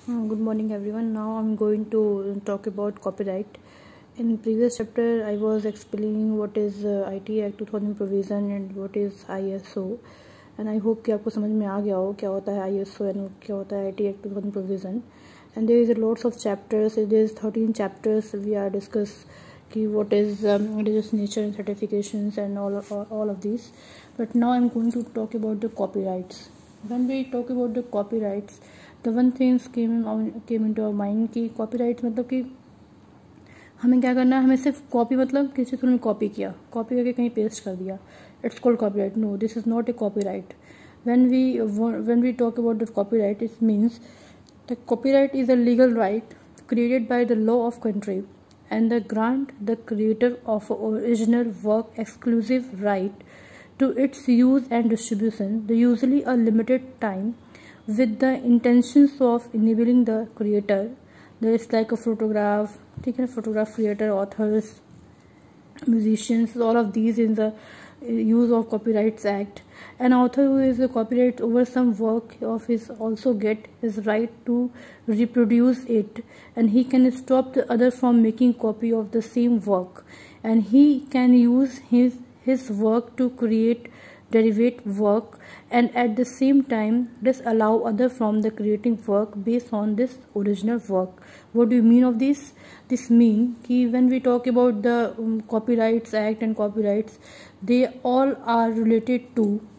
Good morning everyone. Now I'm going to talk about copyright. In previous chapter I was explaining what is IT Act 2000 provision and what is ISO, and I hope कि आपको समझ में आ गया हो क्या होता है ISO and क्या होता है IT Act 2000 provision. And there is a lots of chapters. There is 13 chapters we are discuss कि what is religious nature and certifications and all of these. But now I'm going to talk about the copyrights. When we talk about the copyrights, the one things came into our mind कि copyrights मतलब कि हमें क्या करना है, हमें सिर्फ copy मतलब किसी तुमने कॉपी किया, कॉपी करके कहीं पेस्ट कर दिया, it's called copyright. No, this is not a copyright. when we talk about the copyright, it means the copyright is a legal right created by the law of country and the grant the creator of original work exclusive right to its use and distribution, the usually a limited time, with the intentions of enabling the creator. There is like a photograph, ठीक है, photograph creator, authors, musicians, all of these in the use of Copyrights Act. An author who is a copyright over some work of his also get his right to reproduce it, and he can stop the other from making copy of the same work, and he can use his work to create derivative work, and at the same time disallow other from the creating work based on this original work. What do you mean of this? This mean कि when we talk about the Copyrights Act and copyrights, they all are related to